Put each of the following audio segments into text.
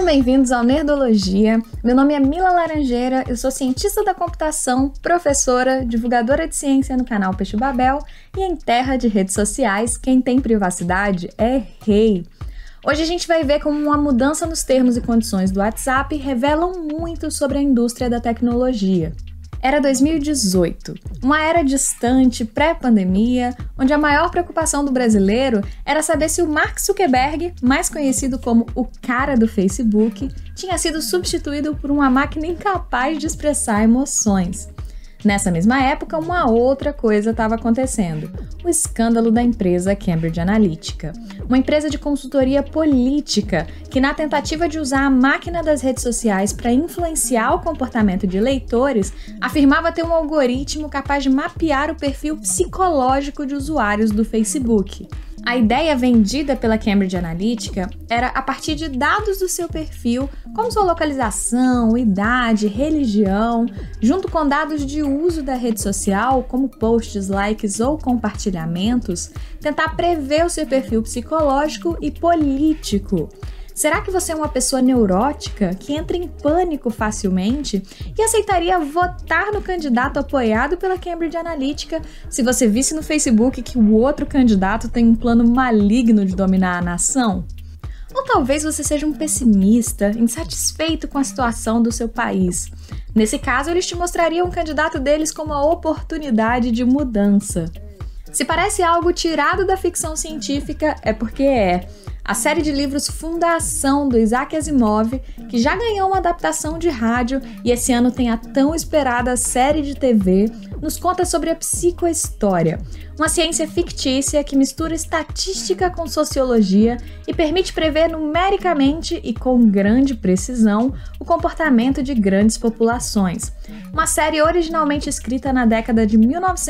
Sejam bem-vindos ao Nerdologia. Meu nome é Mila Laranjeira, eu sou cientista da computação, professora, divulgadora de ciência no canal Peixe Babel e em terra de redes sociais, quem tem privacidade é rei. Hoje a gente vai ver como uma mudança nos termos e condições do WhatsApp revelam muito sobre a indústria da tecnologia. Era 2018, uma era distante, pré-pandemia, onde a maior preocupação do brasileiro era saber se o Mark Zuckerberg, mais conhecido como o cara do Facebook, tinha sido substituído por uma máquina incapaz de expressar emoções. Nessa mesma época, uma outra coisa estava acontecendo, o escândalo da empresa Cambridge Analytica, uma empresa de consultoria política que, na tentativa de usar a máquina das redes sociais para influenciar o comportamento de leitores, afirmava ter um algoritmo capaz de mapear o perfil psicológico de usuários do Facebook. A ideia vendida pela Cambridge Analytica era, a partir de dados do seu perfil, como sua localização, idade, religião, junto com dados de uso da rede social, como posts, likes ou compartilhamentos, tentar prever o seu perfil psicológico e político. Será que você é uma pessoa neurótica que entra em pânico facilmente e aceitaria votar no candidato apoiado pela Cambridge Analytica se você visse no Facebook que o outro candidato tem um plano maligno de dominar a nação? Ou talvez você seja um pessimista, insatisfeito com a situação do seu país. Nesse caso, eles te mostrariam um candidato deles como uma oportunidade de mudança. Se parece algo tirado da ficção científica, é porque é. A série de livros Fundação, do Isaac Asimov, que já ganhou uma adaptação de rádio e esse ano tem a tão esperada série de TV, nos conta sobre a psicohistória, uma ciência fictícia que mistura estatística com sociologia e permite prever numericamente e com grande precisão o comportamento de grandes populações. Uma série originalmente escrita na década de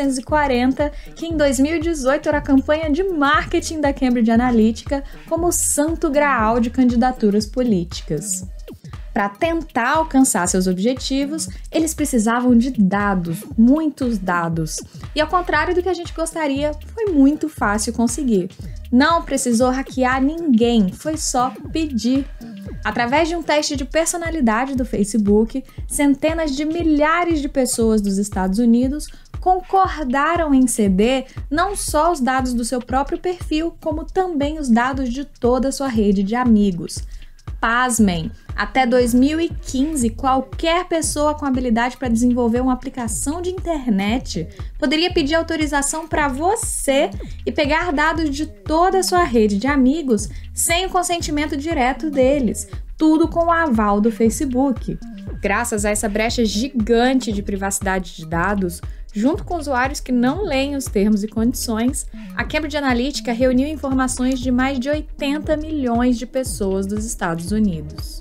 1940, que em 2018 era a campanha de marketing da Cambridge Analytica como o santo graal de candidaturas políticas. Para tentar alcançar seus objetivos, eles precisavam de dados, muitos dados. E ao contrário do que a gente gostaria, foi muito fácil conseguir. Não precisou hackear ninguém, foi só pedir. Através de um teste de personalidade do Facebook, centenas de milhares de pessoas dos Estados Unidos concordaram em ceder não só os dados do seu próprio perfil, como também os dados de toda a sua rede de amigos. Pasmem! Até 2015, qualquer pessoa com habilidade para desenvolver uma aplicação de internet poderia pedir autorização para você e pegar dados de toda a sua rede de amigos sem o consentimento direto deles, tudo com o aval do Facebook. Graças a essa brecha gigante de privacidade de dados, junto com usuários que não leem os termos e condições, a Cambridge Analytica reuniu informações de mais de 80 milhões de pessoas dos Estados Unidos.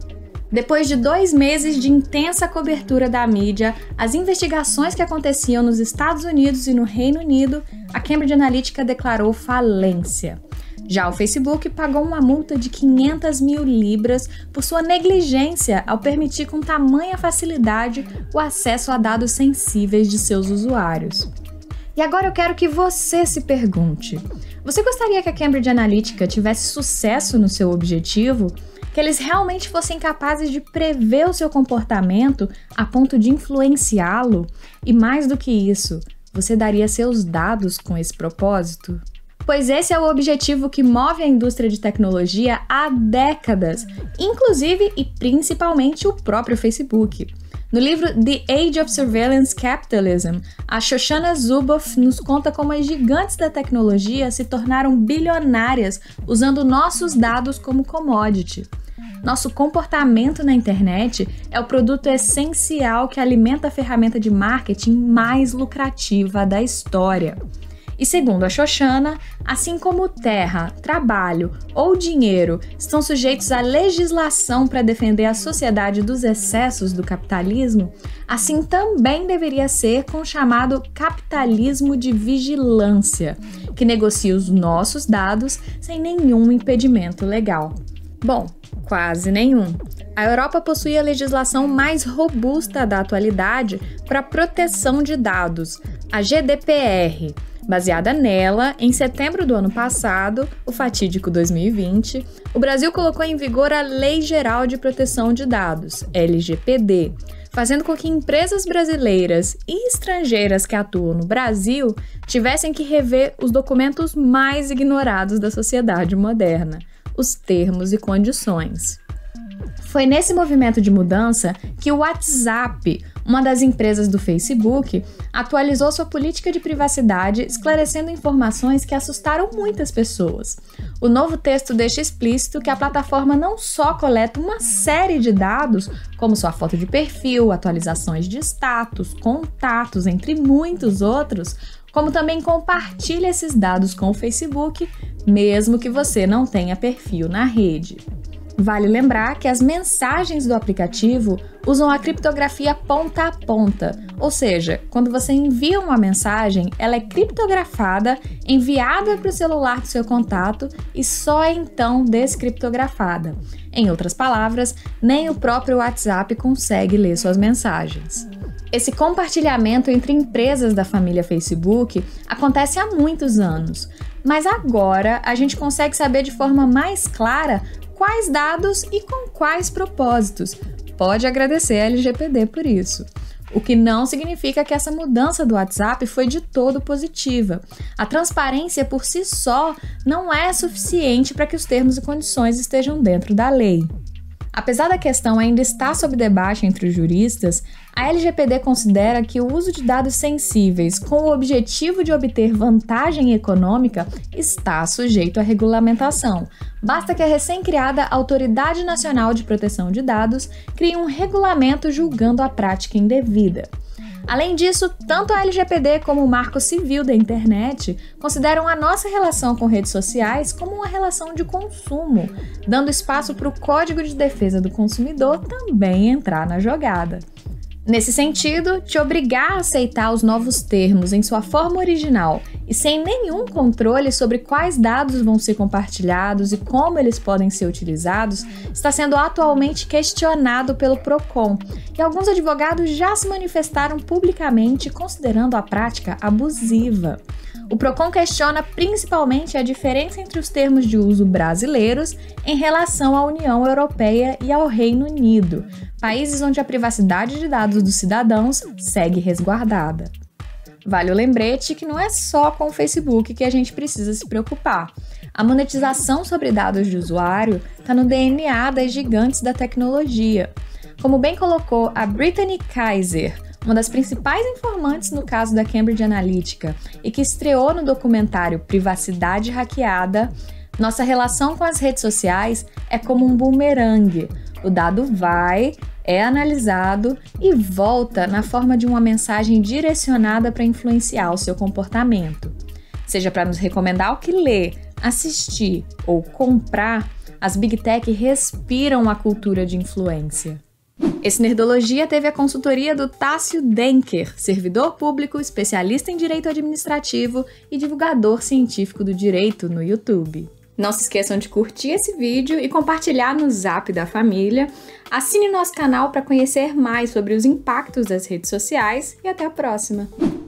Depois de 2 meses de intensa cobertura da mídia, as investigações que aconteciam nos Estados Unidos e no Reino Unido, a Cambridge Analytica declarou falência. Já o Facebook pagou uma multa de 500 mil libras por sua negligência ao permitir com tamanha facilidade o acesso a dados sensíveis de seus usuários. E agora eu quero que você se pergunte: você gostaria que a Cambridge Analytica tivesse sucesso no seu objetivo? Que eles realmente fossem capazes de prever o seu comportamento a ponto de influenciá-lo? E mais do que isso, você daria seus dados com esse propósito? Pois esse é o objetivo que move a indústria de tecnologia há décadas, inclusive e principalmente o próprio Facebook. No livro The Age of Surveillance Capitalism, a Shoshana Zuboff nos conta como as gigantes da tecnologia se tornaram bilionárias usando nossos dados como commodity. Nosso comportamento na internet é o produto essencial que alimenta a ferramenta de marketing mais lucrativa da história. E segundo a Shoshana, assim como terra, trabalho ou dinheiro estão sujeitos à legislação para defender a sociedade dos excessos do capitalismo, assim também deveria ser com o chamado capitalismo de vigilância, que negocia os nossos dados sem nenhum impedimento legal. Bom, quase nenhum. A Europa possui a legislação mais robusta da atualidade para proteção de dados, a GDPR. Baseada nela, em setembro do ano passado, o fatídico 2020, o Brasil colocou em vigor a Lei Geral de Proteção de Dados, LGPD, fazendo com que empresas brasileiras e estrangeiras que atuam no Brasil tivessem que rever os documentos mais ignorados da sociedade moderna, os termos e condições. Foi nesse movimento de mudança que o WhatsApp, uma das empresas do Facebook, atualizou sua política de privacidade, esclarecendo informações que assustaram muitas pessoas. O novo texto deixa explícito que a plataforma não só coleta uma série de dados, como sua foto de perfil, atualizações de status, contatos, entre muitos outros, como também compartilha esses dados com o Facebook, mesmo que você não tenha perfil na rede. Vale lembrar que as mensagens do aplicativo usam a criptografia ponta a ponta, ou seja, quando você envia uma mensagem, ela é criptografada, enviada para o celular do seu contato e só então descriptografada. Em outras palavras, nem o próprio WhatsApp consegue ler suas mensagens. Esse compartilhamento entre empresas da família Facebook acontece há muitos anos, mas agora a gente consegue saber de forma mais clara quais dados e com quais propósitos. Pode agradecer a LGPD por isso. O que não significa que essa mudança do WhatsApp foi de todo positiva. A transparência por si só não é suficiente para que os termos e condições estejam dentro da lei. Apesar da questão ainda estar sob debate entre os juristas, a LGPD considera que o uso de dados sensíveis com o objetivo de obter vantagem econômica está sujeito à regulamentação. Basta que a recém-criada Autoridade Nacional de Proteção de Dados crie um regulamento julgando a prática indevida. Além disso, tanto a LGPD como o Marco Civil da Internet consideram a nossa relação com redes sociais como uma relação de consumo, dando espaço para o Código de Defesa do Consumidor também entrar na jogada. Nesse sentido, te obrigar a aceitar os novos termos em sua forma original e sem nenhum controle sobre quais dados vão ser compartilhados e como eles podem ser utilizados está sendo atualmente questionado pelo Procon, e alguns advogados já se manifestaram publicamente considerando a prática abusiva. O Procon questiona principalmente a diferença entre os termos de uso brasileiros em relação à União Europeia e ao Reino Unido, países onde a privacidade de dados dos cidadãos segue resguardada. Vale o lembrete que não é só com o Facebook que a gente precisa se preocupar. A monetização sobre dados de usuário está no DNA das gigantes da tecnologia. Como bem colocou a Brittany Kaiser, uma das principais informantes no caso da Cambridge Analytica e que estreou no documentário Privacidade Hackeada, nossa relação com as redes sociais é como um bumerangue. O dado vai, é analisado e volta na forma de uma mensagem direcionada para influenciar o seu comportamento. Seja para nos recomendar o que ler, assistir ou comprar, as Big Tech respiram a cultura de influência. Esse Nerdologia teve a consultoria do Tássio Denker, servidor público, especialista em direito administrativo e divulgador científico do direito no YouTube. Não se esqueçam de curtir esse vídeo e compartilhar no Zap da família. Assine nosso canal para conhecer mais sobre os impactos das redes sociais e até a próxima!